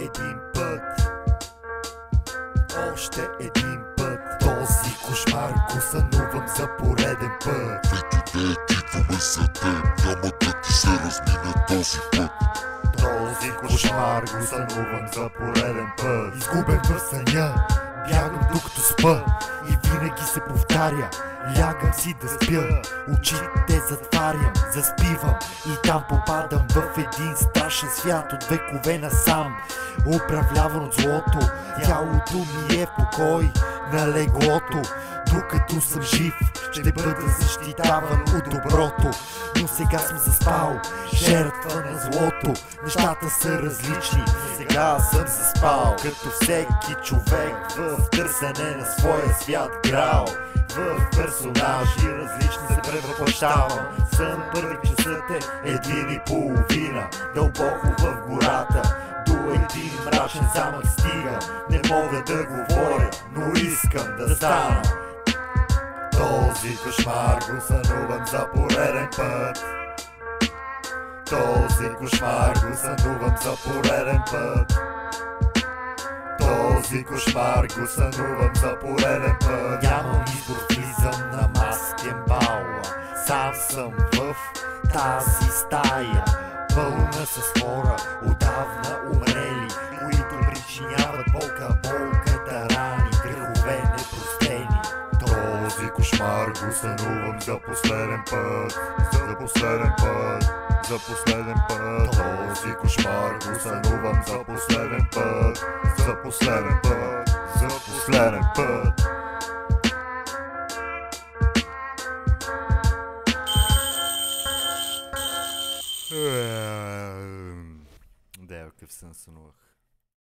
един път, още един път. Този кошмар го сънувам за пореден път. Ето да идваме за теб, няма да ти се размине този път. Този кошмар го сънувам за пореден път. Изгубен в съня, бягам докато спа и винаги се повтаря. Лягам си да спя, очите затварям, заспивам и там попадам в един страшен свят от векове насам, управляван от злото. Тялото ми е в покой на леглото. Докато съм жив, ще бъда защитаван от доброто. Но сега съм заспал, жертва на злото. Нещата са различни, сега съм заспал. Като всеки човек в търсене на своя свят грал. В персонажи различни се превъплъщавам. Сън първи, часът е 1:30. Дълбоко в гората до един мрачен замък стигам. Не мога да говоря, но искам да стана. Този кошмар го сънувам за пореден път. Този кошмар го сънувам за пореден път. Този кошмар го сънувам за пореден път. Нямам избор, влизам на маскен бал. Сам съм в тази стая, пълна с хора, отдавна умрели, които причиняват болка, болката рани, грехове непростени. Този кошмар го сънувам за последен път, за последен път, за последен път. Този кошмар го сънувам за последен път, за последен път, за последен път. Да, какъв сън сънувах.